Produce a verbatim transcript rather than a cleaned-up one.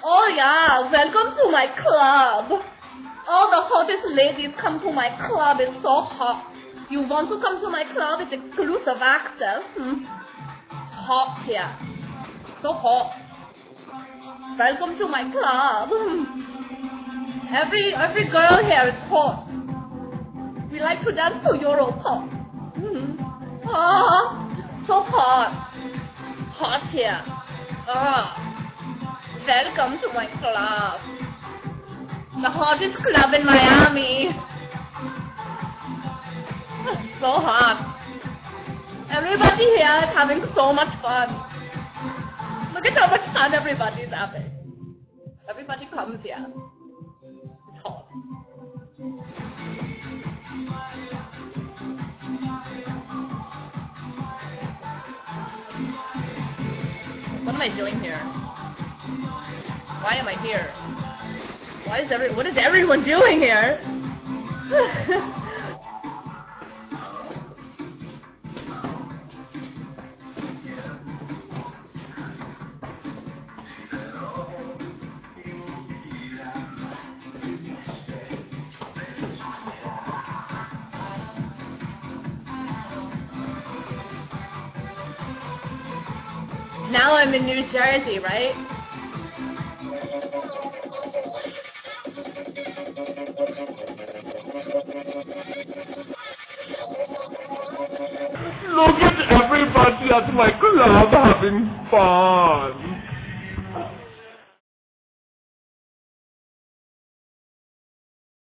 Oh yeah, welcome to my club. All the hottest ladies come to my club. It's so hot. You want to come to my club? It's exclusive access. Hmm. Hot here. So hot. Welcome to my club. Every every girl here is hot. We like to dance to Europop. Hmm. Oh, so hot. Hot here. Oh. Welcome to my club. The hottest club in Miami. So hot. Everybody here is having so much fun. Look at how much fun everybody's having. Everybody comes here. It's hot. What am I doing here? Why am I here? Why is every what is everyone doing here? Now I'm in New Jersey, right? Look at everybody at my club having fun.